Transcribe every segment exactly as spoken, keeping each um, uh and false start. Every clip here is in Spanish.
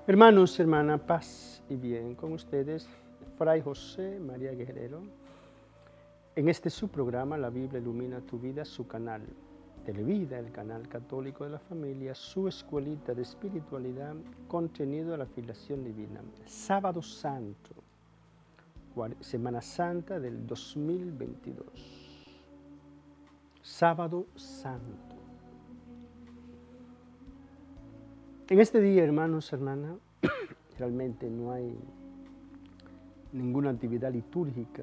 Hermanos, hermana, paz y bien con ustedes, Fray José María Guerrero. En este su programa, La Biblia Ilumina Tu Vida, su canal Televida, el canal católico de la familia, su escuelita de espiritualidad, contenido de la filiación divina. Sábado Santo, Semana Santa del dos mil veintidós. Sábado Santo. En este día, hermanos, hermanas, realmente no hay ninguna actividad litúrgica,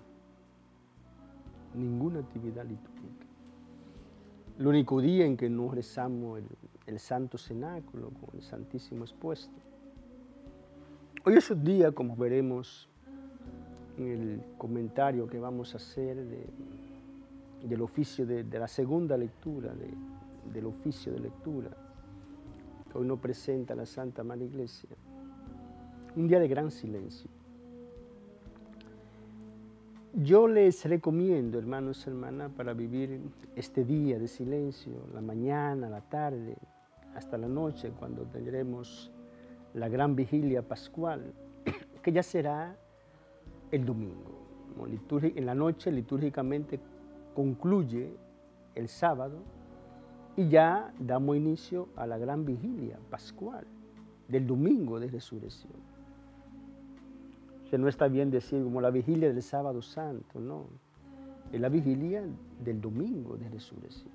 ninguna actividad litúrgica. El único día en que nos rezamos el, el Santo Cenáculo con el Santísimo expuesto. Hoy es un día, como veremos en el comentario que vamos a hacer de, del oficio de, de la segunda lectura, de, del oficio de lectura, que hoy nos presenta la Santa Madre Iglesia. Un día de gran silencio. Yo les recomiendo, hermanos y hermanas, para vivir este día de silencio, la mañana, la tarde, hasta la noche, cuando tendremos la gran vigilia pascual, que ya será el domingo. En la noche litúrgicamente concluye el sábado y ya damos inicio a la gran vigilia pascual del domingo de resurrección. O sea, no está bien decir como la vigilia del sábado santo, no. Es la vigilia del domingo de resurrección.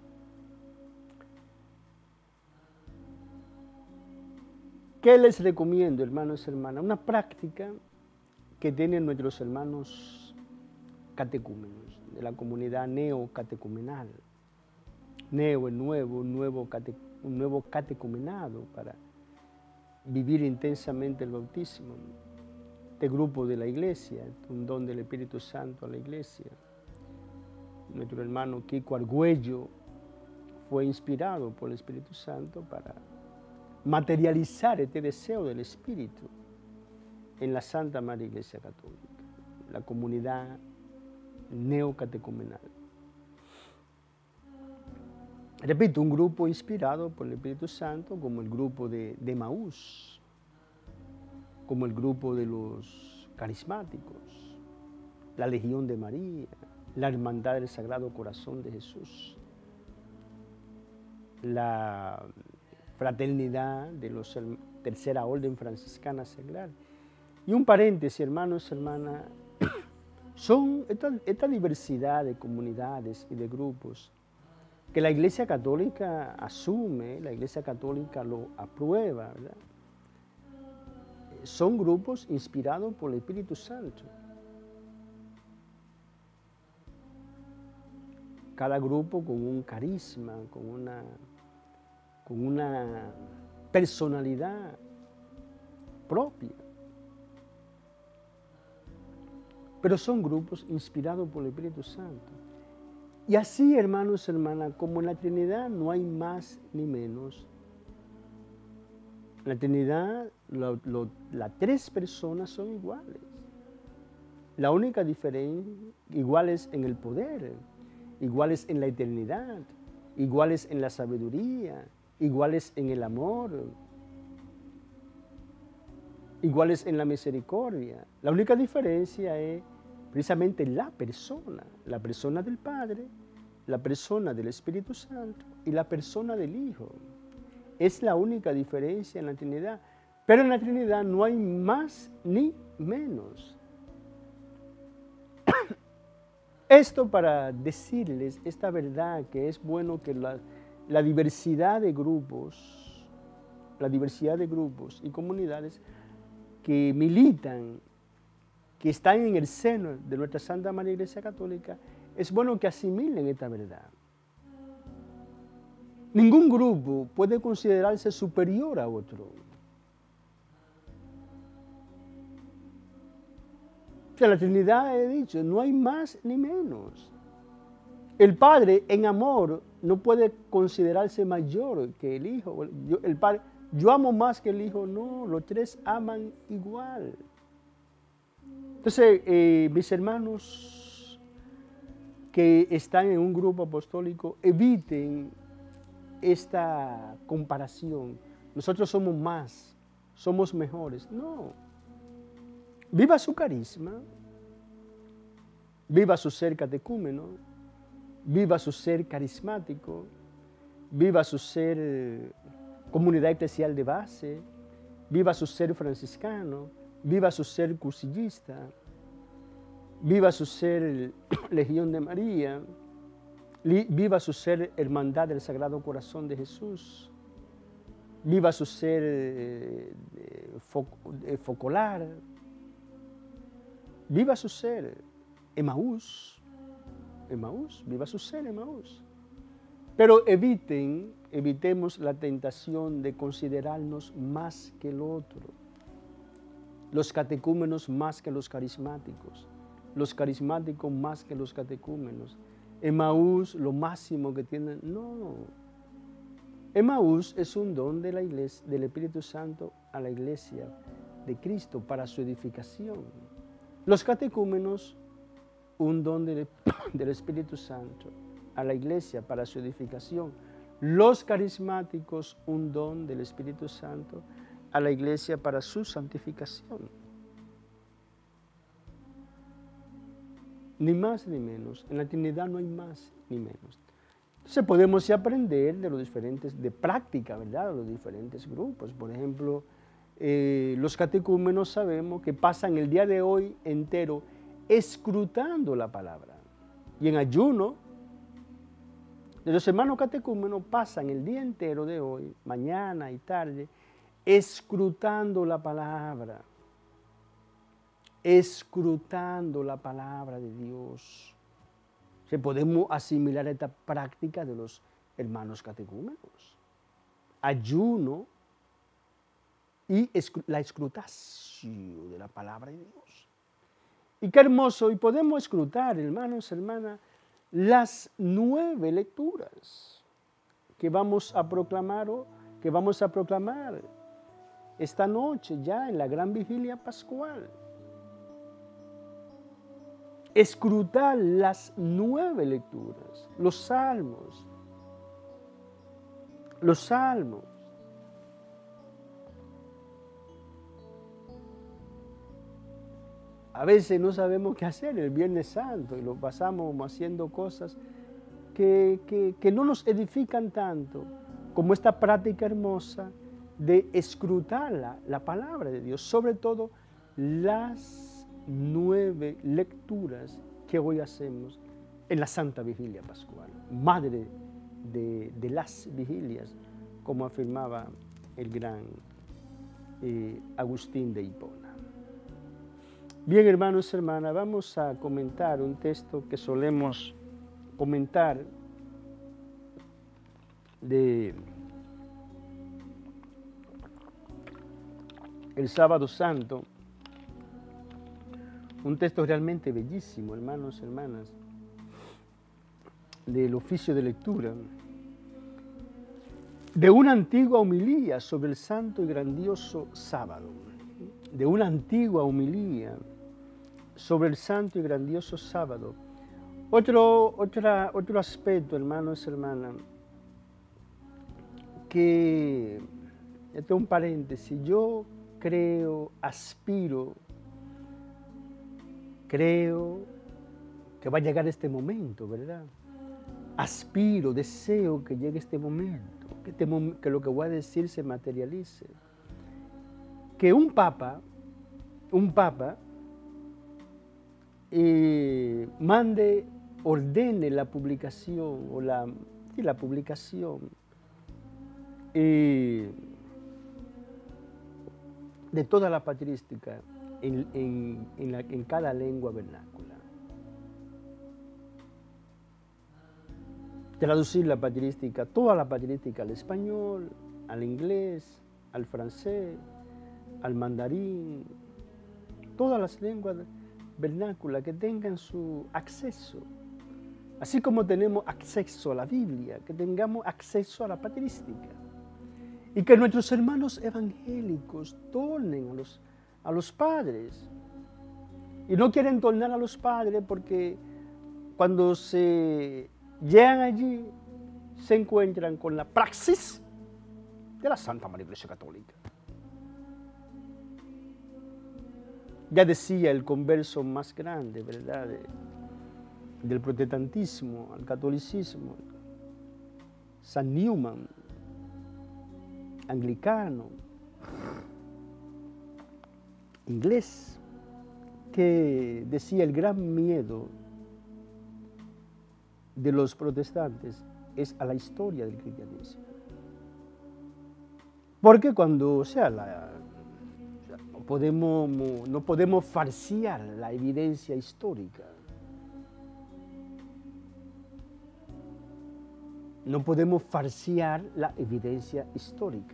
¿Qué les recomiendo, hermanos y hermanas? Una práctica que tienen nuestros hermanos catecúmenos de la comunidad neocatecumenal. Neo, el nuevo, un nuevo, cate, un nuevo catecumenado para vivir intensamente el bautismo. Este grupo de la iglesia, un don del Espíritu Santo a la iglesia. Nuestro hermano Kiko Argüello fue inspirado por el Espíritu Santo para materializar este deseo del Espíritu en la Santa Madre Iglesia Católica, la comunidad neocatecumenal. Repito, un grupo inspirado por el Espíritu Santo, como el grupo de, de Emaús, como el grupo de los carismáticos, la Legión de María, la Hermandad del Sagrado Corazón de Jesús, la Fraternidad de los Tercera Orden Franciscana Seglar. Y un paréntesis, hermanos y hermanas, son esta, esta diversidad de comunidades y de grupos que la Iglesia Católica asume, la Iglesia Católica lo aprueba, ¿verdad? Son grupos inspirados por el Espíritu Santo. Cada grupo con un carisma, con una, con una personalidad propia. Pero son grupos inspirados por el Espíritu Santo. Y así, hermanos y hermanas, como en la Trinidad no hay más ni menos. En la Trinidad, lo, lo, las tres personas son iguales. La única diferencia, iguales en el poder, iguales en la eternidad, iguales en la sabiduría, iguales en el amor, iguales en la misericordia. La única diferencia es precisamente la persona, la persona del Padre, la persona del Espíritu Santo y la persona del Hijo. Es la única diferencia en la Trinidad. Pero en la Trinidad no hay más ni menos. Esto para decirles esta verdad, que es bueno que la, la diversidad de grupos, la diversidad de grupos y comunidades que militan, que están en el seno de nuestra Santa Madre Iglesia Católica, es bueno que asimilen esta verdad. Ningún grupo puede considerarse superior a otro. O sea, la Trinidad, he dicho, no hay más ni menos. El Padre, en amor, no puede considerarse mayor que el Hijo. Yo, el Padre, yo amo más que el Hijo. No, los tres aman igual. Entonces, eh, mis hermanos que están en un grupo apostólico, eviten esta comparación. Nosotros somos más, somos mejores. No. Viva su carisma, viva su ser catecúmeno, viva su ser carismático, viva su ser eh, comunidad eclesial de base, viva su ser franciscano, viva su ser cursillista, viva su ser Legión de María, viva su ser Hermandad del Sagrado Corazón de Jesús, viva su ser eh, fo eh, focolar, viva su ser Emaús, Emaús, viva su ser Emaús. Pero eviten, evitemos la tentación de considerarnos más que el otro, los catecúmenos más que los carismáticos, los carismáticos más que los catecúmenos, Emaús lo máximo que tienen. No, Emaús es un don de la iglesia, del Espíritu Santo a la iglesia de Cristo para su edificación. Los catecúmenos, un don del, del Espíritu Santo a la iglesia para su edificación. Los carismáticos, un don del Espíritu Santo a la iglesia para su santificación. Ni más ni menos. En la Trinidad no hay más ni menos. Entonces podemos aprender de los diferentes, de práctica, ¿verdad? De los diferentes grupos. Por ejemplo, eh, los catecúmenos sabemos que pasan el día de hoy entero escrutando la palabra. Y en ayuno, los hermanos catecúmenos pasan el día entero de hoy, mañana y tarde, escrutando la palabra. Escrutando la palabra de Dios. Se podemos asimilar esta práctica de los hermanos catecúmenos. Ayuno y la escrutación de la palabra de Dios. Y qué hermoso, y podemos escrutar, hermanos, hermanas, las nueve lecturas que vamos a proclamar, que vamos a proclamar esta noche ya en la gran vigilia pascual. Escrutar las nueve lecturas, los salmos, los salmos. A veces no sabemos qué hacer el Viernes Santo y lo pasamos haciendo cosas que, que, que no nos edifican tanto como esta práctica hermosa de escrutar la, la palabra de Dios, sobre todo las nueve lecturas que hoy hacemos en la Santa Vigilia Pascual, madre de, de las vigilias, como afirmaba el gran eh, Agustín de Hipona. Bien, hermanos y hermanas, vamos a comentar un texto que solemos comentar de el Sábado Santo. Un texto realmente bellísimo, hermanos y hermanas, del oficio de lectura, de una antigua homilía sobre el santo y grandioso sábado, de una antigua homilía sobre el santo y grandioso sábado. Otro, otra, otro aspecto, hermanos y hermanas, que, esto es un paréntesis, yo creo, aspiro, Creo que va a llegar este momento, ¿verdad? Aspiro, deseo que llegue este momento, que, este mom que lo que voy a decir se materialice. Que un papa, un papa, eh, mande, ordene la publicación, o la, sí, la publicación eh, de toda la patrística En, en, en, la, en cada lengua vernácula. Traducir la patrística, toda la patrística al español, al inglés, al francés, al mandarín, todas las lenguas vernáculas que tengan su acceso. Así como tenemos acceso a la Biblia, que tengamos acceso a la patrística. Y que nuestros hermanos evangélicos tornen a los a los padres. Y no quieren tornar a los padres porque cuando se llegan allí se encuentran con la praxis de la Santa Madre Iglesia Católica. Ya decía el converso más grande, ¿verdad?, de, del protestantismo al catolicismo, San Newman, anglicano, inglés, que decía el gran miedo de los protestantes es a la historia del cristianismo. Porque cuando, o sea, la, o sea, no, podemos, no podemos falsear la evidencia histórica. No podemos falsear la evidencia histórica.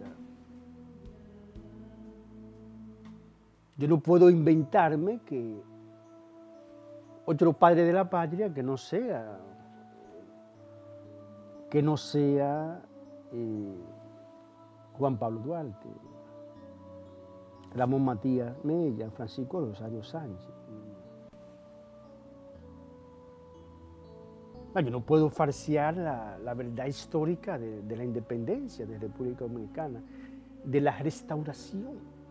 Yo no puedo inventarme que otro padre de la patria que no sea, que no sea eh, Juan Pablo Duarte, Ramón Matías Mella, Francisco Rosario Sánchez. Yo no puedo falsear la, la verdad histórica de, de la independencia de la República Dominicana, de la restauración.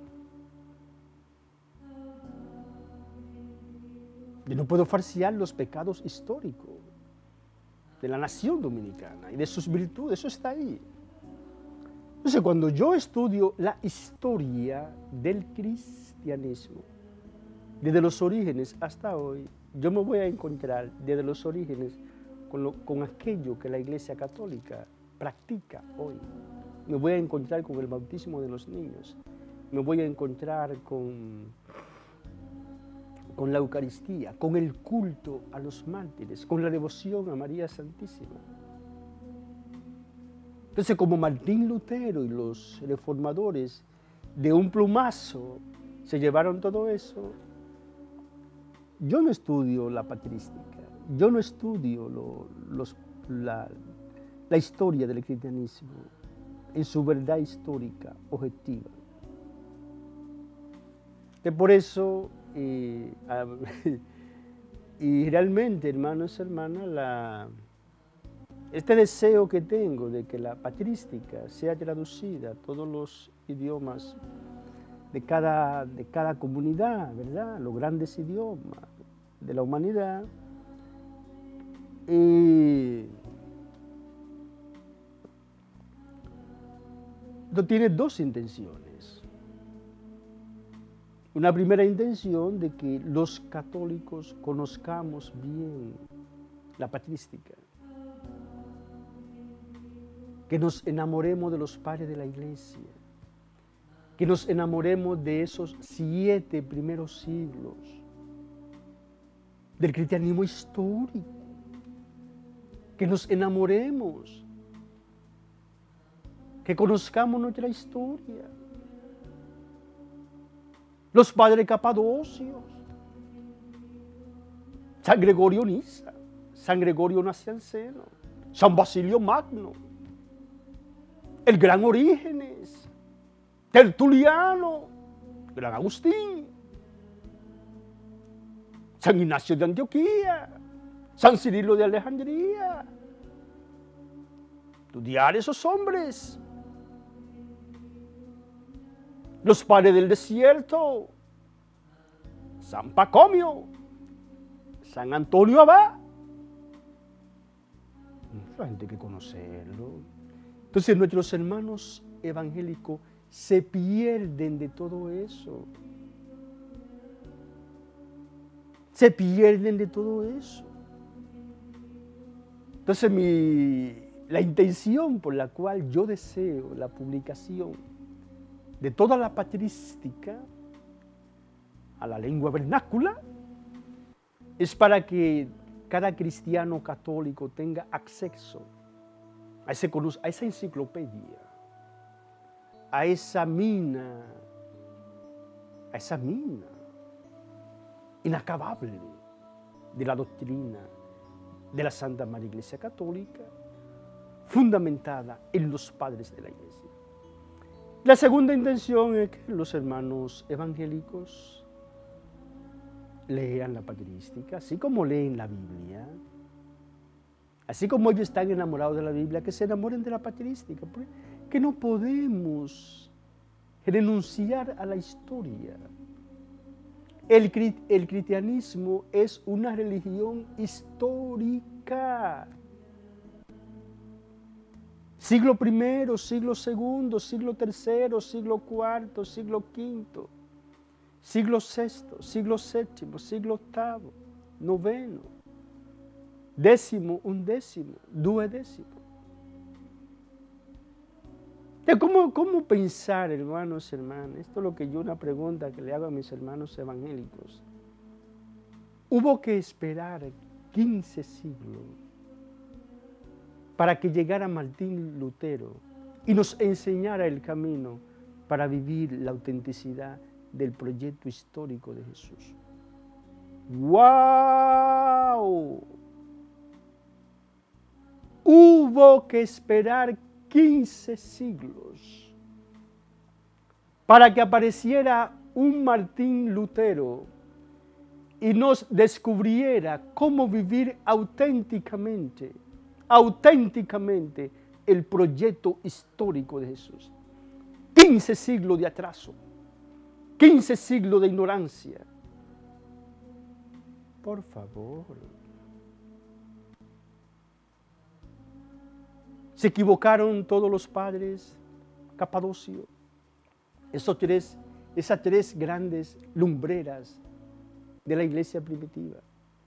Yo no puedo falsear los pecados históricos de la nación dominicana y de sus virtudes, eso está ahí. Entonces, cuando yo estudio la historia del cristianismo, desde los orígenes hasta hoy, yo me voy a encontrar desde los orígenes con, lo, con aquello que la Iglesia Católica practica hoy. Me voy a encontrar con el bautismo de los niños, me voy a encontrar con, con la Eucaristía, con el culto a los mártires, con la devoción a María Santísima. Entonces, como Martín Lutero y los reformadores de un plumazo se llevaron todo eso, yo no estudio la patrística, yo no estudio lo, los, la, la historia del cristianismo en su verdad histórica, objetiva. Que por eso, eh, y realmente, hermanos y hermanas, la, este deseo que tengo de que la patrística sea traducida a todos los idiomas de cada, de cada comunidad, ¿verdad? Los grandes idiomas de la humanidad. Y esto tiene dos intenciones. Una primera intención de que los católicos conozcamos bien la patrística, que nos enamoremos de los padres de la Iglesia, que nos enamoremos de esos siete primeros siglos, del cristianismo histórico, que nos enamoremos, que conozcamos nuestra historia. Los padres capadocios, San Gregorio Nisa, San Gregorio Nacianceno, San Basilio Magno, el gran Orígenes, Tertuliano, gran Agustín, San Ignacio de Antioquía, San Cirilo de Alejandría. Estudiar esos hombres. Los padres del desierto, San Pacomio, San Antonio Abad. Hay gente que conocerlo. Entonces nuestros hermanos evangélicos se pierden de todo eso. Se pierden de todo eso. Entonces mi, la intención por la cual yo deseo la publicación de toda la patrística a la lengua vernácula es para que cada cristiano católico tenga acceso a, ese, a esa enciclopedia, a esa mina, a esa mina inacabable de la doctrina de la Santa Madre Iglesia Católica, fundamentada en los padres de la Iglesia. La segunda intención es que los hermanos evangélicos lean la patrística, así como leen la Biblia, así como ellos están enamorados de la Biblia, que se enamoren de la patrística, que no podemos renunciar a la historia. El, el cristianismo es una religión histórica. Siglo primero, siglo segundo, siglo tercero, siglo cuarto, siglo quinto, siglo sexto, siglo séptimo, siglo octavo, noveno, décimo, undécimo, duodécimo. ¿Cómo, ¿Cómo pensar, hermanos y hermanas? Esto es lo que yo, una pregunta que le hago a mis hermanos evangélicos. Hubo que esperar quince siglos para que llegara Martín Lutero y nos enseñara el camino para vivir la autenticidad del proyecto histórico de Jesús. ¡Wow! Hubo que esperar quince siglos para que apareciera un Martín Lutero y nos descubriera cómo vivir auténticamente, auténticamente el proyecto histórico de Jesús. quince siglos de atraso, quince siglos de ignorancia. Por favor. Se equivocaron todos los padres, Capadocio, esos tres, esas tres grandes lumbreras de la iglesia primitiva.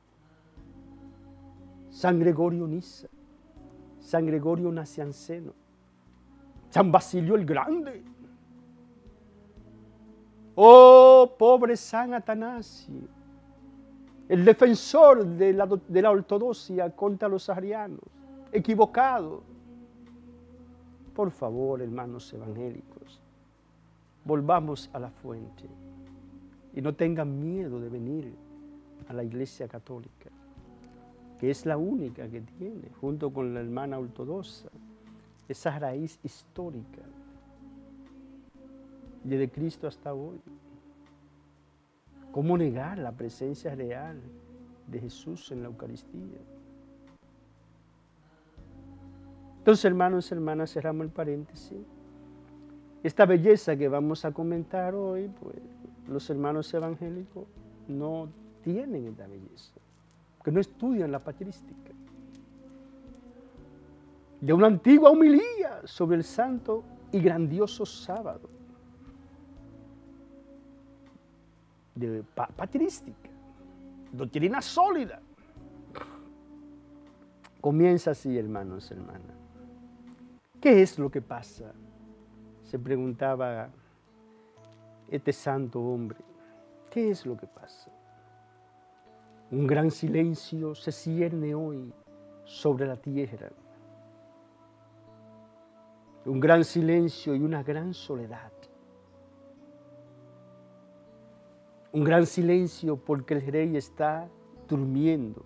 San Gregorio Nisa, San Gregorio Nacianceno, San Basilio el Grande. Oh, pobre San Atanasio, el defensor de la, de la ortodoxia contra los arianos, equivocado. Por favor, hermanos evangélicos, volvamos a la fuente y no tengan miedo de venir a la Iglesia Católica, que es la única que tiene, junto con la hermana ortodoxa, esa raíz histórica desde Cristo hasta hoy. ¿Cómo negar la presencia real de Jesús en la Eucaristía? Entonces, hermanos y hermanas, cerramos el paréntesis. Esta belleza que vamos a comentar hoy, pues los hermanos evangélicos no tienen esta belleza, porque no estudian la patrística. De una antigua homilía sobre el santo y grandioso sábado. De patrística, doctrina sólida. Comienza así, hermanos y hermanas. ¿Qué es lo que pasa? Se preguntaba este santo hombre. ¿Qué es lo que pasa? Un gran silencio se cierne hoy sobre la tierra. Un gran silencio y una gran soledad. Un gran silencio porque el rey está durmiendo.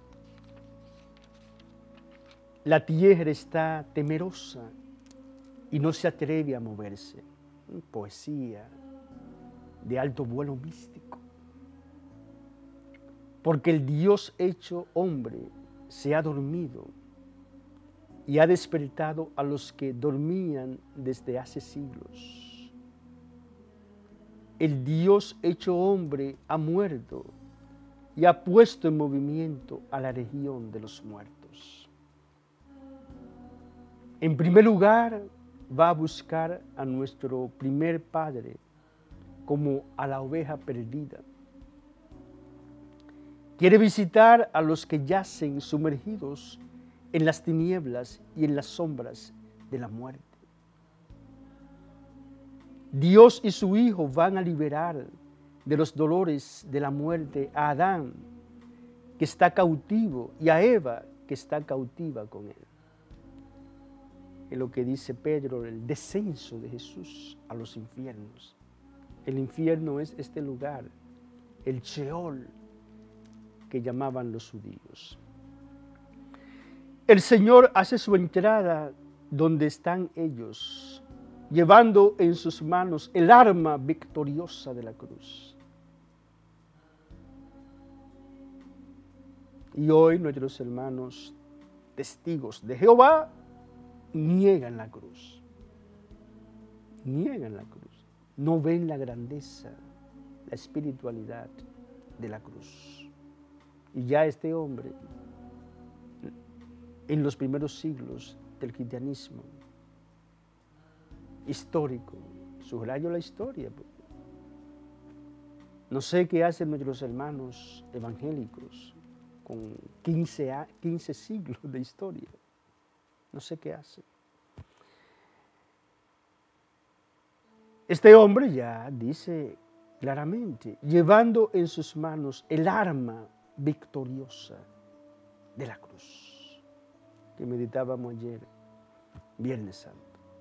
La tierra está temerosa y no se atreve a moverse. Poesía de alto vuelo místico. Porque el Dios hecho hombre se ha dormido y ha despertado a los que dormían desde hace siglos. El Dios hecho hombre ha muerto y ha puesto en movimiento a la región de los muertos. En primer lugar, va a buscar a nuestro primer padre como a la oveja perdida. Quiere visitar a los que yacen sumergidos en las tinieblas y en las sombras de la muerte. Dios y su Hijo van a liberar de los dolores de la muerte a Adán, que está cautivo, y a Eva, que está cautiva con él. Es lo que dice Pedro, el descenso de Jesús a los infiernos. El infierno es este lugar, el Sheol, que llamaban los judíos. El Señor hace su entrada donde están ellos, llevando en sus manos el arma victoriosa de la cruz. Y hoy nuestros hermanos testigos de Jehová niegan la cruz, niegan la cruz, no ven la grandeza, la espiritualidad de la cruz. Y ya este hombre, en los primeros siglos del cristianismo histórico, subrayo la historia, no sé qué hacen nuestros hermanos evangélicos con quince, quince siglos de historia, no sé qué hacen. Este hombre ya dice claramente, llevando en sus manos el arma victoriosa de la cruz, que meditábamos ayer, Viernes Santo.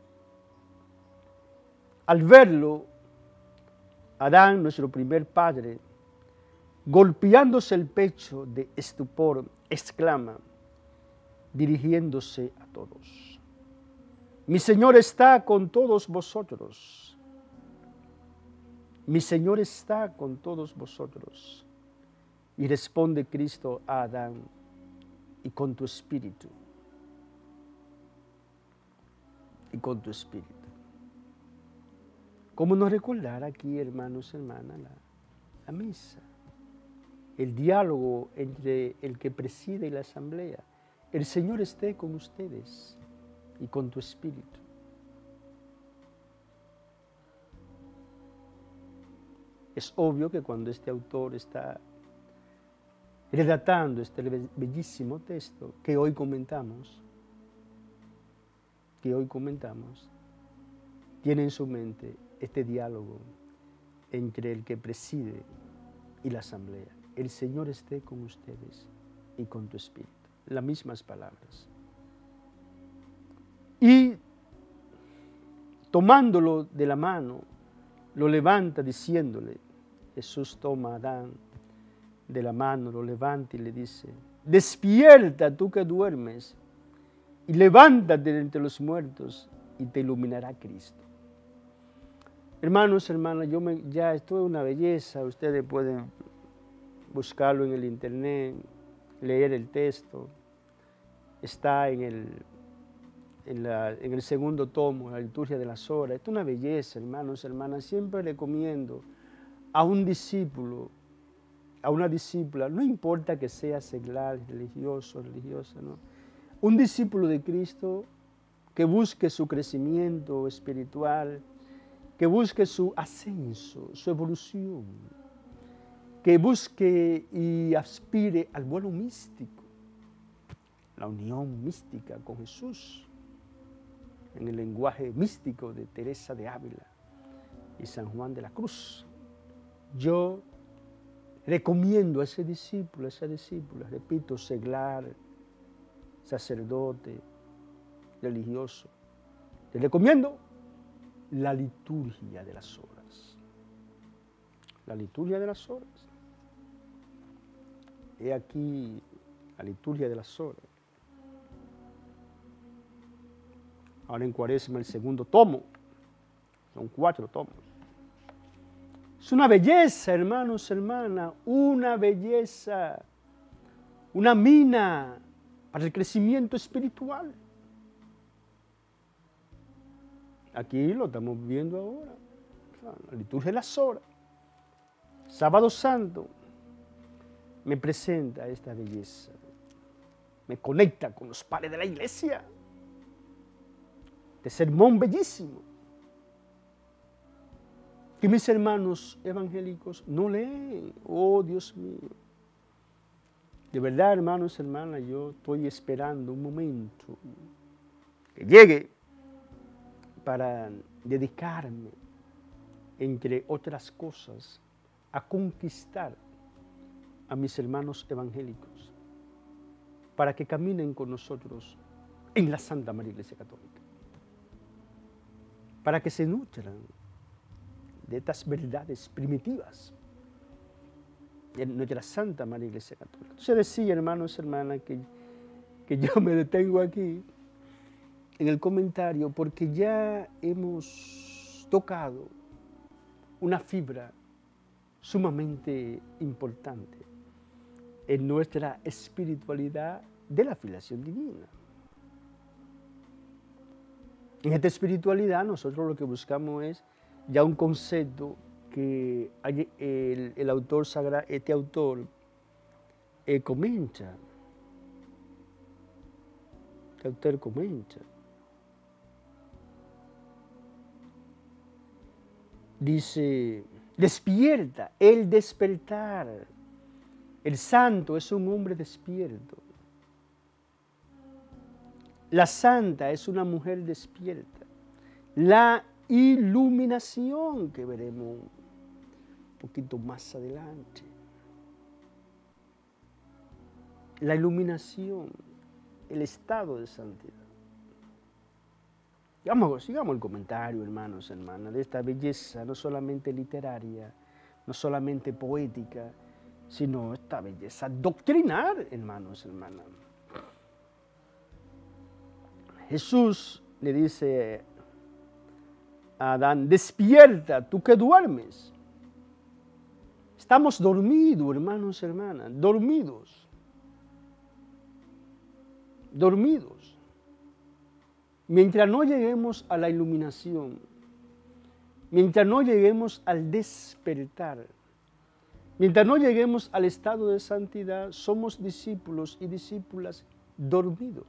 Al verlo, Adán, nuestro primer padre, golpeándose el pecho de estupor, exclama, dirigiéndose a todos, mi Señor está con todos vosotros. Mi Señor está con todos vosotros. Y responde Cristo a Adán, y con tu espíritu. Y con tu espíritu. ¿Cómo nos recordar aquí, hermanos y hermanas, la, la misa? El diálogo entre el que preside la asamblea. El Señor esté con ustedes y con tu espíritu. Es obvio que cuando este autor está redactando este bellísimo texto que hoy comentamos, que hoy comentamos, tiene en su mente este diálogo entre el que preside y la asamblea. El Señor esté con ustedes y con tu espíritu. Las mismas palabras. Y tomándolo de la mano, lo levanta diciéndole, Jesús toma a Adán de la mano, lo levanta y le dice, despierta tú que duermes y levántate de entre los muertos y te iluminará Cristo. Hermanos, hermanas, yo me, ya esto es una belleza, ustedes pueden buscarlo en el internet, leer el texto, está en el, en, la, en el segundo tomo, la liturgia de las horas. Esto es una belleza, hermanos, hermanas. Siempre recomiendo a un discípulo, a una discípula, no importa que sea seglar, religioso, religiosa, ¿no? Un discípulo de Cristo que busque su crecimiento espiritual, que busque su ascenso, su evolución, que busque y aspire al vuelo místico, la unión mística con Jesús, en el lenguaje místico de Teresa de Ávila y San Juan de la Cruz. Yo recomiendo a ese discípulo, a esa discípula, repito, seglar, sacerdote, religioso, le recomiendo la liturgia de las horas. La liturgia de las horas. He aquí la liturgia de las horas. Ahora en Cuaresma el segundo tomo. Son cuatro tomos. Es una belleza, hermanos, hermanas, una belleza, una mina para el crecimiento espiritual. Aquí lo estamos viendo ahora, la liturgia de las horas. Sábado Santo me presenta esta belleza, me conecta con los padres de la iglesia, de sermón bellísimo, que mis hermanos evangélicos no leen. Oh, Dios mío. De verdad, hermanos, hermanas, yo estoy esperando un momento que llegue para dedicarme, entre otras cosas, a conquistar a mis hermanos evangélicos para que caminen con nosotros en la Santa María Iglesia Católica, para que se nutran de estas verdades primitivas de nuestra Santa María Iglesia Católica. Entonces decía, hermanos, hermanas, que, que yo me detengo aquí en el comentario porque ya hemos tocado una fibra sumamente importante en nuestra espiritualidad de la filiación divina. En esta espiritualidad nosotros lo que buscamos es ya un concepto que el, el autor sagrado, este autor, eh, comenta, este autor comenta, dice, despierta, el despertar. El santo es un hombre despierto. La santa es una mujer despierta. La iluminación que veremos un poquito más adelante. La iluminación, el estado de santidad. Sigamos, sigamos el comentario, hermanos, hermanas, de esta belleza, no solamente literaria, no solamente poética, sino esta belleza doctrinal, hermanos, hermanas. Jesús le dice a Adán, despierta, tú que duermes. Estamos dormidos, hermanos, hermanas, dormidos. Dormidos. Mientras no lleguemos a la iluminación, mientras no lleguemos al despertar, mientras no lleguemos al estado de santidad, somos discípulos y discípulas dormidos.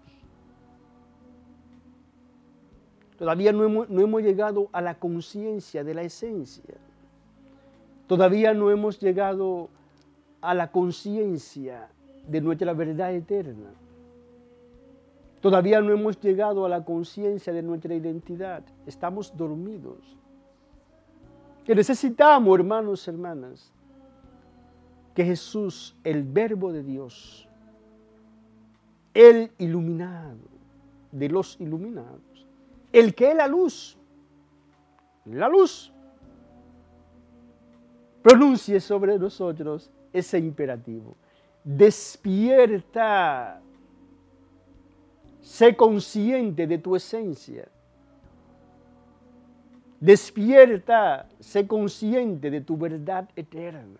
Todavía no hemos, no hemos llegado a la conciencia de la esencia. Todavía no hemos llegado a la conciencia de nuestra verdad eterna. Todavía no hemos llegado a la conciencia de nuestra identidad. Estamos dormidos. Que necesitamos, hermanos, hermanas, que Jesús, el Verbo de Dios, el iluminado de los iluminados, el que es la luz, la luz, pronuncie sobre nosotros ese imperativo. Despierta. Sé consciente de tu esencia. Despierta, sé consciente de tu verdad eterna.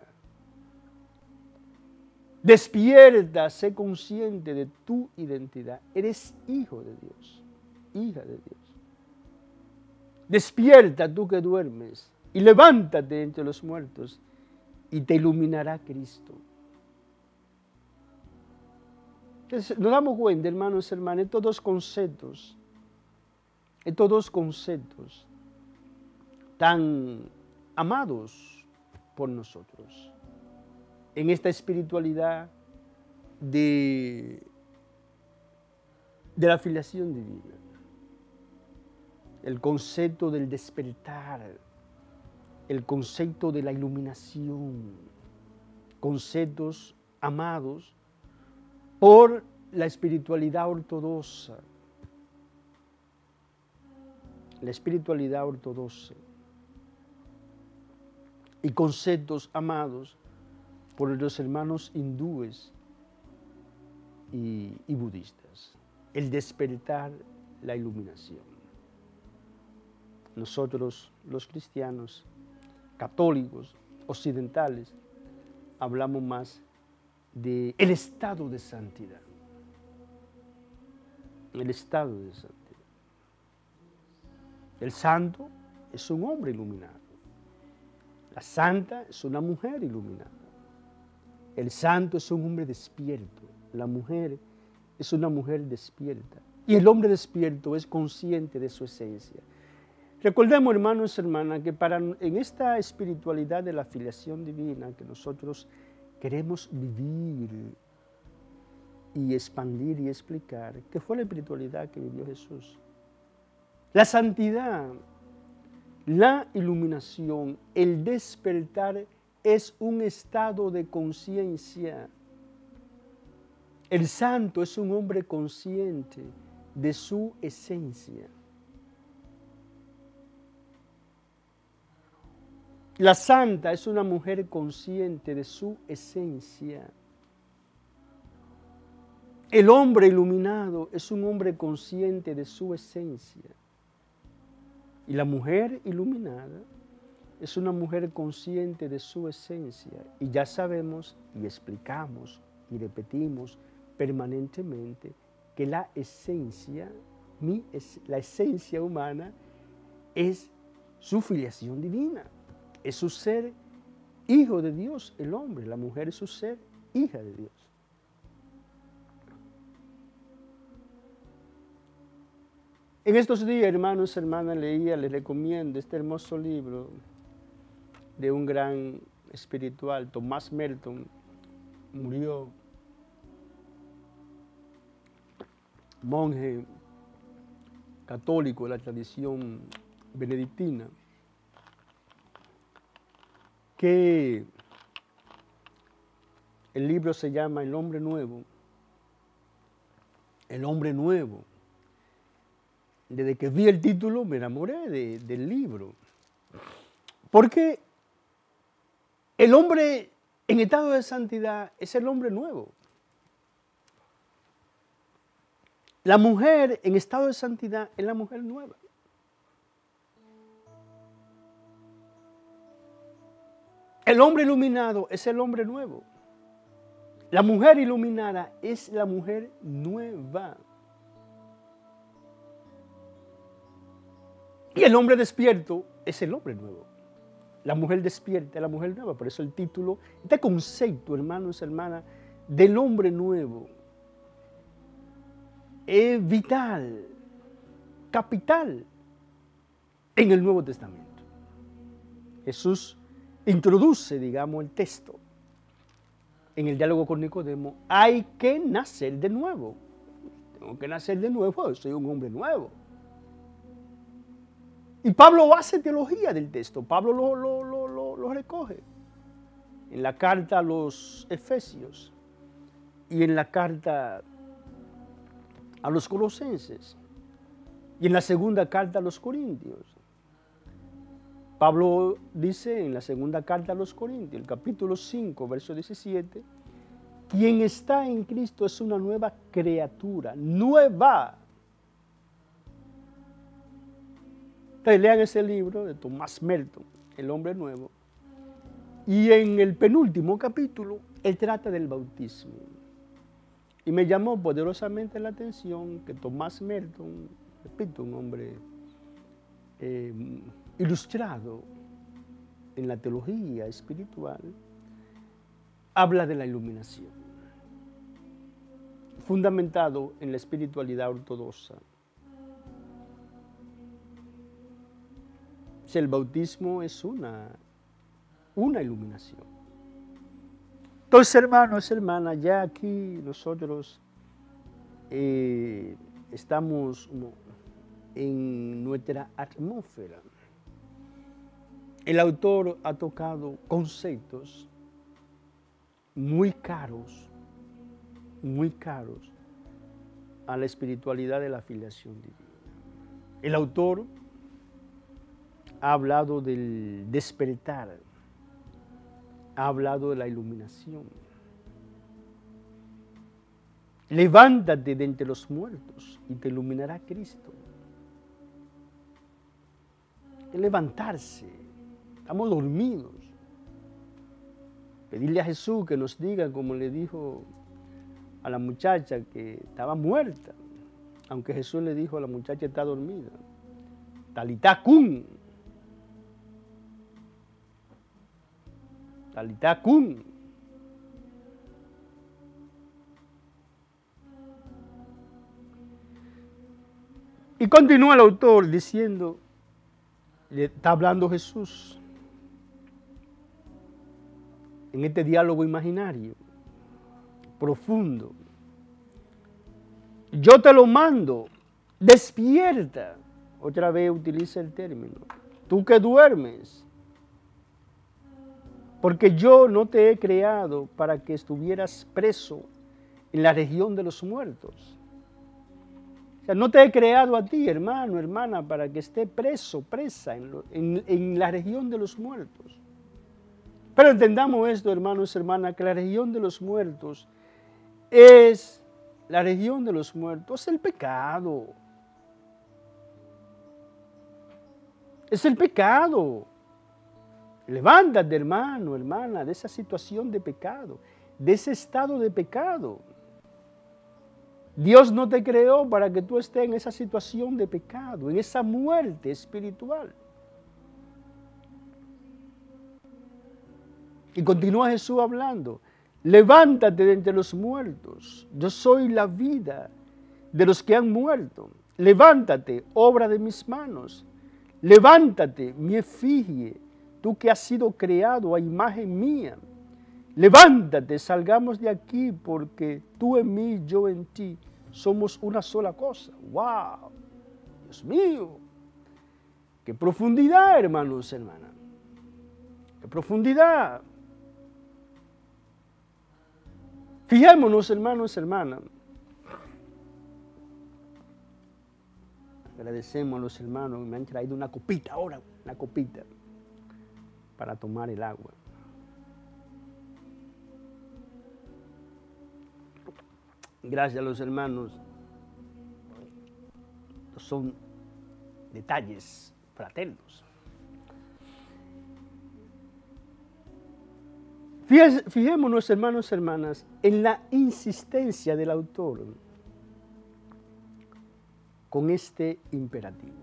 Despierta, sé consciente de tu identidad. Eres hijo de Dios, hija de Dios. Despierta tú que duermes y levántate entre los muertos y te iluminará Cristo. Entonces, nos damos cuenta, hermanos y hermanas, estos dos conceptos, estos dos conceptos tan amados por nosotros, en esta espiritualidad de, de la filiación divina, el concepto del despertar, el concepto de la iluminación, conceptos amados por la espiritualidad ortodoxa, la espiritualidad ortodoxa, y conceptos amados por los hermanos hindúes y, y budistas. El despertar, la iluminación. Nosotros, los cristianos, católicos, occidentales, hablamos más del estado de santidad. El estado de santidad. El santo es un hombre iluminado. La santa es una mujer iluminada. El santo es un hombre despierto. La mujer es una mujer despierta. Y el hombre despierto es consciente de su esencia. Recordemos, hermanos y hermanas, que para, en esta espiritualidad de la filiación divina que nosotros queremos vivir y expandir y explicar, que fue la espiritualidad que vivió Jesús. La santidad, la iluminación, el despertar es un estado de conciencia. El santo es un hombre consciente de su esencia. La santa es una mujer consciente de su esencia. El hombre iluminado es un hombre consciente de su esencia. Y la mujer iluminada es una mujer consciente de su esencia. Y ya sabemos y explicamos y repetimos permanentemente que la esencia, mi, la esencia humana es su filiación divina. es su ser hijo de Dios, el hombre. La mujer es su ser hija de Dios. En estos días, hermanos, hermanas, leía, les recomiendo este hermoso libro de un gran espiritual, Thomas Merton. Murió, monje católico de la tradición benedictina, que el libro se llama El Hombre Nuevo. El Hombre Nuevo. Desde que vi el título me enamoré de, del libro. Porque el hombre en estado de santidad es el hombre nuevo. La mujer en estado de santidad es la mujer nueva. El hombre iluminado es el hombre nuevo. La mujer iluminada es la mujer nueva. Y el hombre despierto es el hombre nuevo. La mujer despierta es la mujer nueva. Por eso el título, este concepto, hermanos, hermanas, del hombre nuevo es vital, capital en el Nuevo Testamento. Jesús introduce, digamos, el texto en el diálogo con Nicodemo. Hay que nacer de nuevo. Tengo que nacer de nuevo, soy un hombre nuevo. Y Pablo hace teología del texto. Pablo lo, lo, lo, lo, lo recoge en la carta a los Efesios y en la carta a los Colosenses y en la segunda carta a los Corintios. Pablo dice en la segunda carta a los Corintios, el capítulo cinco, verso diecisiete, quien está en Cristo es una nueva criatura, nueva. Entonces lean ese libro de Thomas Merton, El Hombre Nuevo, y en el penúltimo capítulo, él trata del bautismo. Y me llamó poderosamente la atención que Thomas Merton, repito, un hombre eh, ilustrado en la teología espiritual, habla de la iluminación, fundamentado en la espiritualidad ortodoxa. Si el bautismo es una, una iluminación. Entonces, hermanos, hermanas, ya aquí nosotros eh, estamos en nuestra atmósfera. El autor ha tocado conceptos muy caros, muy caros a la espiritualidad de la filiación divina. El autor ha hablado del despertar, ha hablado de la iluminación. Levántate de entre los muertos y te iluminará Cristo. Es levantarse, estamos dormidos. Pedirle a Jesús que nos diga, como le dijo a la muchacha que estaba muerta, aunque Jesús le dijo a la muchacha está dormida. Talitá cum. Talitá cum. Y continúa el autor diciendo, le está hablando Jesús en este diálogo imaginario, profundo. Yo te lo mando, despierta. Otra vez utiliza el término. Tú que duermes. Porque yo no te he creado para que estuvieras preso en la región de los muertos. O sea, no te he creado a ti, hermano, hermana, para que esté preso, presa en, lo, en, en la región de los muertos. Pero entendamos esto, hermanos, hermanas, que la región de los muertos es la región de los muertos, el pecado. Es el pecado. Levántate, hermano, hermana, de esa situación de pecado, de ese estado de pecado. Dios no te creó para que tú estés en esa situación de pecado, en esa muerte espiritual. Y continúa Jesús hablando. Levántate de entre los muertos. Yo soy la vida de los que han muerto. Levántate, obra de mis manos. Levántate, mi efigie, tú que has sido creado a imagen mía. Levántate, salgamos de aquí, porque tú en mí, yo en ti, somos una sola cosa. ¡Wow! Dios mío. ¡Qué profundidad, hermanos, hermanas! ¡Qué profundidad! Fijémonos, hermanos, hermanas. Agradecemos a los hermanos que me han traído una copita ahora, una copita, para tomar el agua. Gracias a los hermanos. Son detalles fraternos. Fijémonos, hermanos y hermanas, en la insistencia del autor con este imperativo.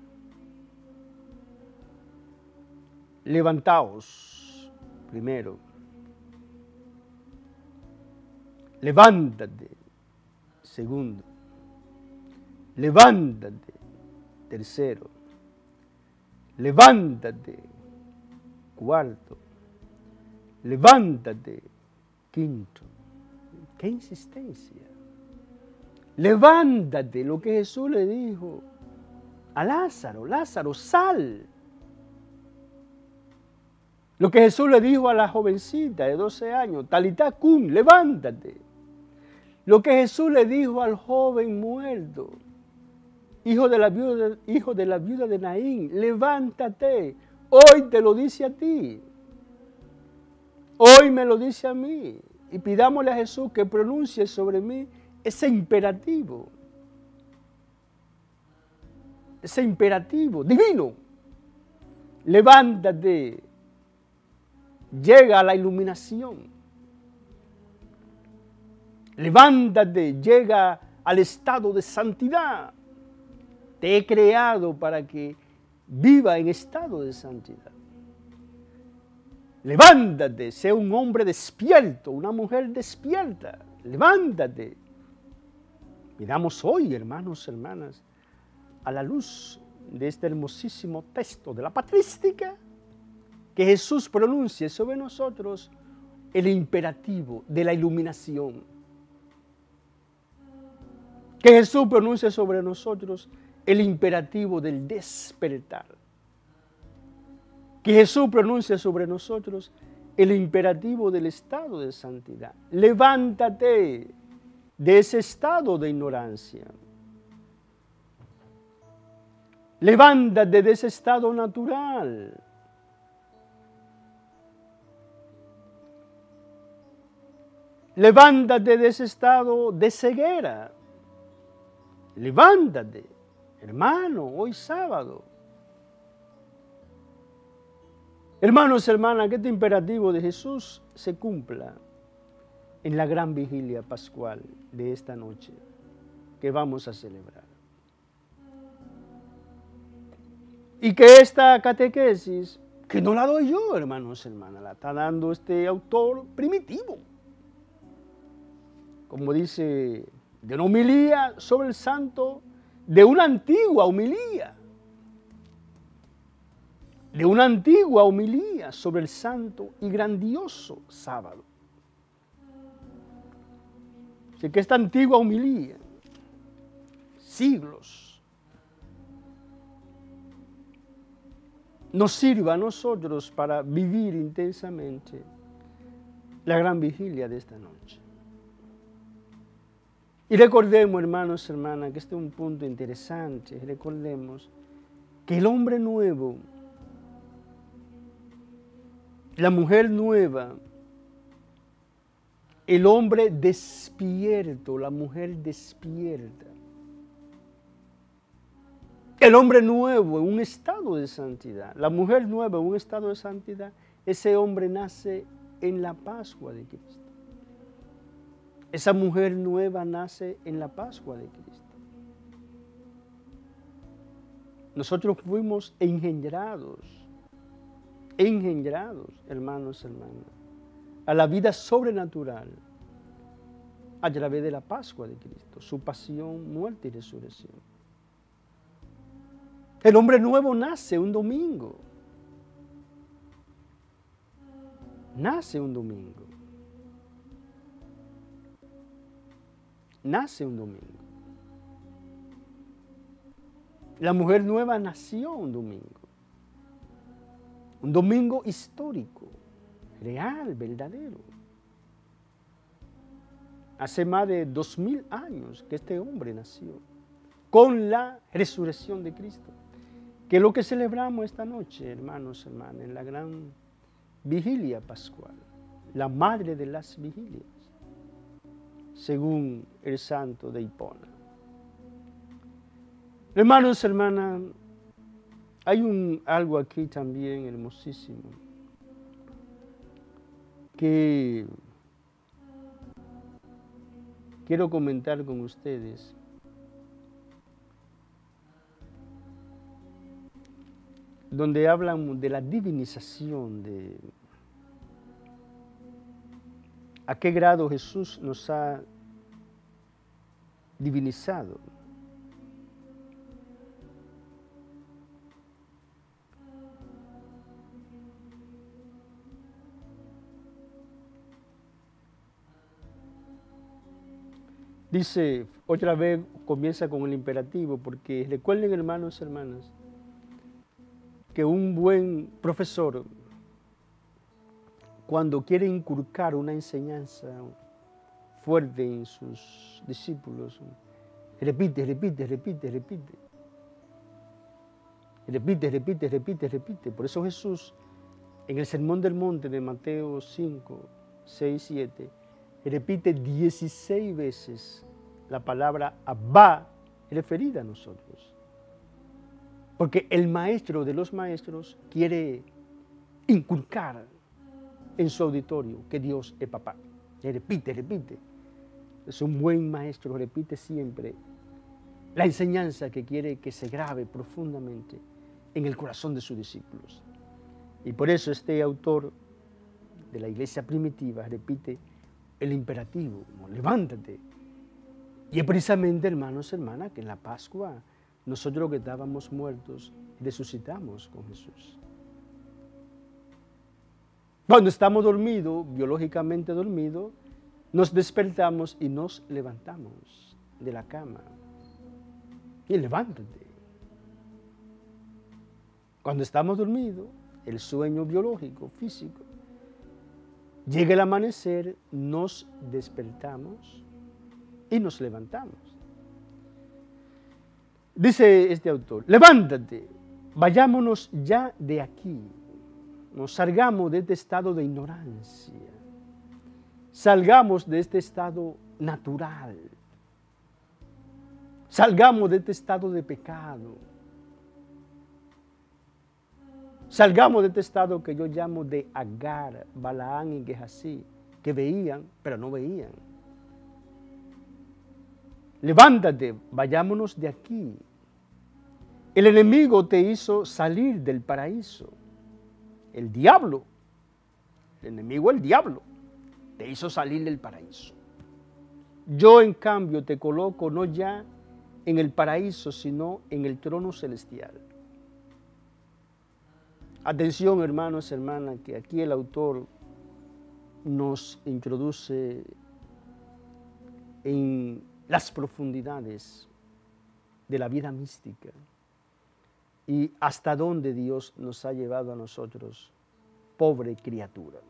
Levantaos, primero. Levántate, segundo. Levántate, tercero. Levántate, cuarto. Levántate, quinto. ¡Qué insistencia! Levántate, lo que Jesús le dijo a Lázaro. Lázaro, sal. Lo que Jesús le dijo a la jovencita de doce años, Talitá cum, levántate. Lo que Jesús le dijo al joven muerto, hijo de la viuda, hijo de, la viuda de Naín, levántate. Hoy te lo dice a ti. Hoy me lo dice a mí. Y pidámosle a Jesús que pronuncie sobre mí ese imperativo. Ese imperativo divino. Levántate. Llega a la iluminación. Levántate, llega al estado de santidad. Te he creado para que viva en estado de santidad. Levántate, sé un hombre despierto, una mujer despierta. Levántate. Miramos hoy, hermanos, hermanas, a la luz de este hermosísimo texto de la patrística, que Jesús pronuncie sobre nosotros el imperativo de la iluminación. Que Jesús pronuncie sobre nosotros el imperativo del despertar. Que Jesús pronuncie sobre nosotros el imperativo del estado de santidad. Levántate de ese estado de ignorancia. Levántate de ese estado natural. Levántate de ese estado de ceguera. Levántate, hermano, hoy sábado. Hermanos, hermanas, que este imperativo de Jesús se cumpla en la gran vigilia pascual de esta noche que vamos a celebrar. Y que esta catequesis, que no la doy yo, hermanos, hermanas, la está dando este autor primitivo. Como dice, de una homilía sobre el santo, de una antigua homilía. De una antigua homilía sobre el santo y grandioso sábado. Así que esta antigua homilía, siglos, nos sirva a nosotros para vivir intensamente la gran vigilia de esta noche. Y recordemos, hermanos, hermanas, que este es un punto interesante. Recordemos que el hombre nuevo, la mujer nueva, el hombre despierto, la mujer despierta, el hombre nuevo en un estado de santidad, la mujer nueva en un estado de santidad, ese hombre nace en la Pascua de Cristo. Esa mujer nueva nace en la Pascua de Cristo. Nosotros fuimos engendrados, engendrados, hermanos, hermanas, a la vida sobrenatural a través de la Pascua de Cristo, su pasión, muerte y resurrección. El hombre nuevo nace un domingo. Nace un domingo. Nace un domingo. La mujer nueva nació un domingo. Un domingo histórico, real, verdadero. Hace más de dos mil años que este hombre nació, con la resurrección de Cristo, que es lo que celebramos esta noche, hermanos, hermanas, en la gran vigilia pascual, la madre de las vigilias, según el santo de Hipona. Hermanos, hermanas, hay un, algo aquí también hermosísimo, que quiero comentar con ustedes. Donde hablan de la divinización, de a qué grado Jesús nos ha divinizado. Dice, otra vez comienza con el imperativo, porque recuerden, hermanos y hermanas, que un buen profesor, cuando quiere inculcar una enseñanza fuerte en sus discípulos, repite, repite, repite, repite. Repite, repite, repite, repite. Por eso Jesús, en el Sermón del Monte de Mateo cinco, seis, siete, repite dieciséis veces la palabra Abba referida a nosotros. Porque el maestro de los maestros quiere inculcar en su auditorio que Dios es papá. Y repite, repite. Es un buen maestro, repite siempre la enseñanza que quiere que se grabe profundamente en el corazón de sus discípulos. Y por eso este autor de la iglesia primitiva repite el imperativo, levántate. Y es precisamente, hermanos y hermanas, que en la Pascua nosotros que estábamos muertos resucitamos con Jesús. Cuando estamos dormidos, biológicamente dormidos, nos despertamos y nos levantamos de la cama. Y levántate. Cuando estamos dormidos, el sueño biológico, físico, llega el amanecer, nos despertamos y nos levantamos. Dice este autor, levántate, vayámonos ya de aquí, nos salgamos de este estado de ignorancia, salgamos de este estado natural, salgamos de este estado de pecado, salgamos de este estado que yo llamo de Agar, Balaán y Gehazi, que veían, pero no veían. Levántate, vayámonos de aquí. El enemigo te hizo salir del paraíso. El diablo, el enemigo, el diablo, te hizo salir del paraíso. Yo, en cambio, te coloco no ya en el paraíso, sino en el trono celestial. Atención, hermanos y hermanas, que aquí el autor nos introduce en las profundidades de la vida mística y hasta dónde Dios nos ha llevado a nosotros, pobre criatura.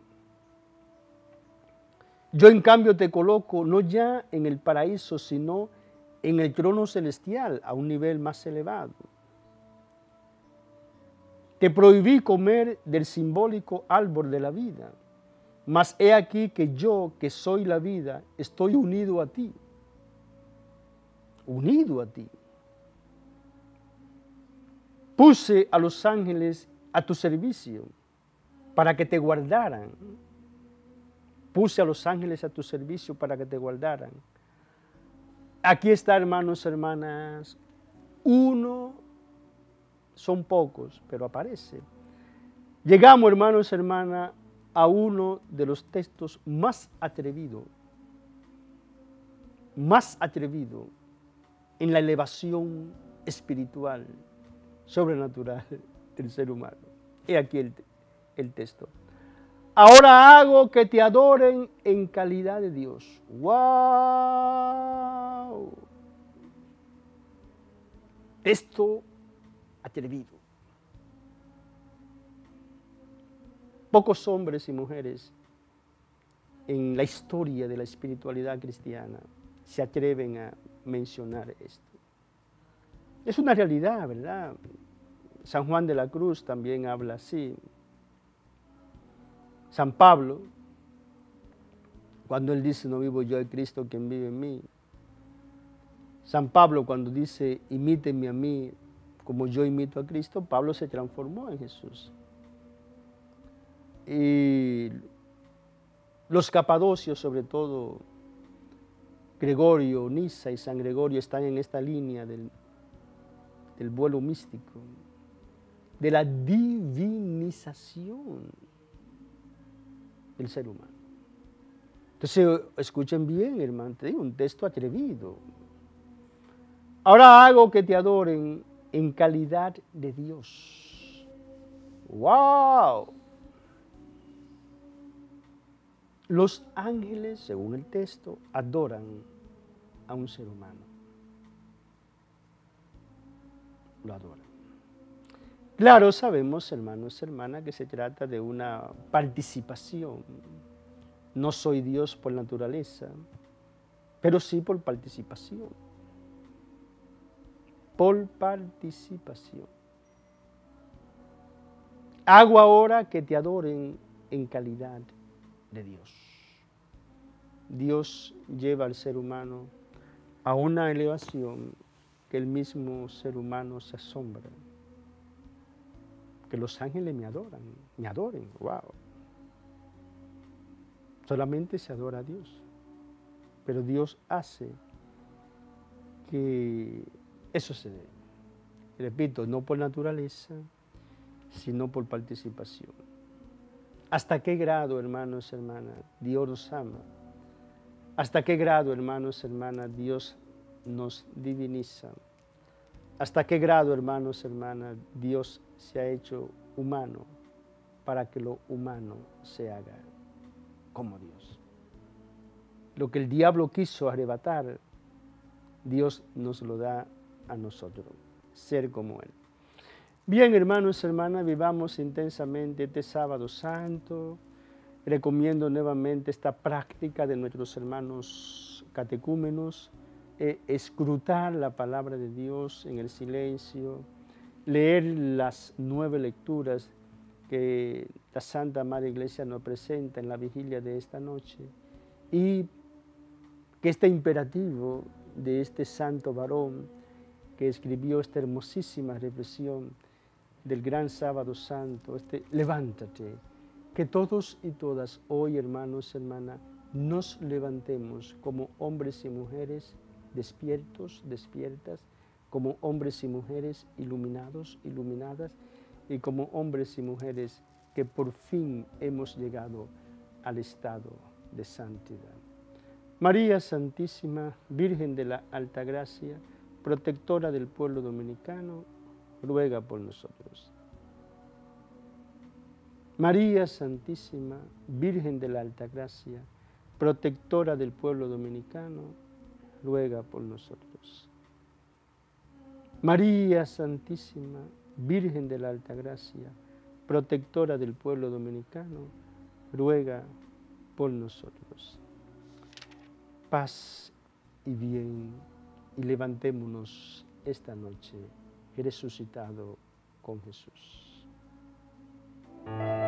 Yo, en cambio, te coloco no ya en el paraíso, sino en el trono celestial, a un nivel más elevado. Te prohibí comer del simbólico árbol de la vida, mas he aquí que yo, que soy la vida, estoy unido a ti. Unido a ti. Puse a los ángeles a tu servicio para que te guardaran. Puse a los ángeles a tu servicio para que te guardaran. Aquí está, hermanos, hermanas, uno, son pocos, pero aparece. Llegamos, hermanos, hermanas, a uno de los textos más atrevidos, más atrevido en la elevación espiritual, sobrenatural del ser humano. He aquí el, el texto. Ahora hago que te adoren en calidad de Dios. ¡Wow! Texto atrevido. Pocos hombres y mujeres en la historia de la espiritualidad cristiana se atreven a mencionar esto. Es una realidad, ¿verdad? San Juan de la Cruz también habla así. San Pablo, cuando él dice, no vivo yo, es Cristo quien vive en mí. San Pablo, cuando dice, imítenme a mí como yo imito a Cristo, Pablo se transformó en Jesús. Y los capadocios, sobre todo, Gregorio, Nisa y San Gregorio, están en esta línea del, del vuelo místico, de la divinización del ser humano. Entonces, escuchen bien, hermano, te digo, un texto atrevido. Ahora hago que te adoren en calidad de Dios. ¡Wow! Los ángeles, según el texto, adoran a un ser humano. Lo adoran. Claro, sabemos, hermanos y hermanas, que se trata de una participación. No soy Dios por naturaleza, pero sí por participación. Por participación. Hago ahora que te adoren en calidad de Dios. Dios lleva al ser humano a una elevación que el mismo ser humano se asombra. Que los ángeles me adoran, me adoren, wow. Solamente se adora a Dios, pero Dios hace que eso se dé. Repito, no por naturaleza, sino por participación. ¿Hasta qué grado, hermanos y hermanas, Dios nos ama? ¿Hasta qué grado, hermanos y hermanas, Dios nos diviniza? ¿Hasta qué grado, hermanos y hermanas, Dios se ha hecho humano para que lo humano se haga como Dios? Lo que el diablo quiso arrebatar, Dios nos lo da a nosotros, ser como Él. Bien, hermanos y hermanas, vivamos intensamente este sábado santo. Recomiendo nuevamente esta práctica de nuestros hermanos catecúmenos, eh, escrutar la palabra de Dios en el silencio, leer las nueve lecturas que la Santa Madre Iglesia nos presenta en la vigilia de esta noche, y que este imperativo de este santo varón que escribió esta hermosísima reflexión del gran sábado santo, este levántate, que todos y todas hoy, hermanos y hermanas, nos levantemos como hombres y mujeres despiertos, despiertas, como hombres y mujeres iluminados, iluminadas, y como hombres y mujeres que por fin hemos llegado al estado de santidad. María Santísima, Virgen de la Altagracia, protectora del pueblo dominicano, ruega por nosotros. María Santísima, Virgen de la Altagracia, protectora del pueblo dominicano, ruega por nosotros. María Santísima, Virgen de la Altagracia, protectora del pueblo dominicano, ruega por nosotros. Paz y bien, y levantémonos esta noche resucitado con Jesús.